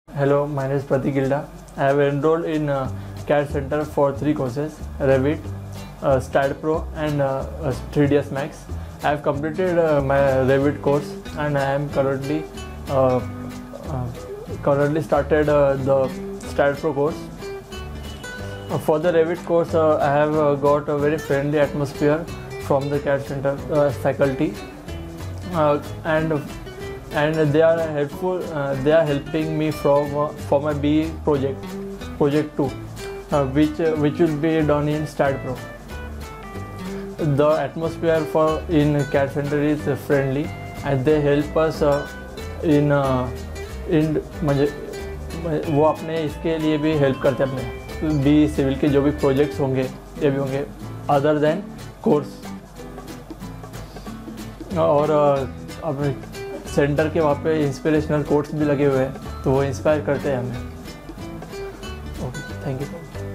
Hello, my name is Pratik Gilda. I have enrolled in CADD Centre for 3 courses: Revit, CAD Pro, and 3ds Max. I have completed my Revit course, and I am currently started the CAD Pro course. For the Revit course, I have got a very friendly atmosphere from the CAD Centre faculty, and they are helpful. They are helping me for my BE project 2, which will be done in CAD Pro. The atmosphere in CAD Centre is friendly, and they help us in वो अपने इसके लिए भी help करते हैं, अपने B civil के जो भी प्रोजेक्ट्स होंगे ये भी होंगे अदर देन कोर्स। और अब सेंटर के वहाँ पे इंस्पिरेशनल कोट्स भी लगे हुए हैं, तो वो इंस्पायर करते हैं हमें। Okay, thank you.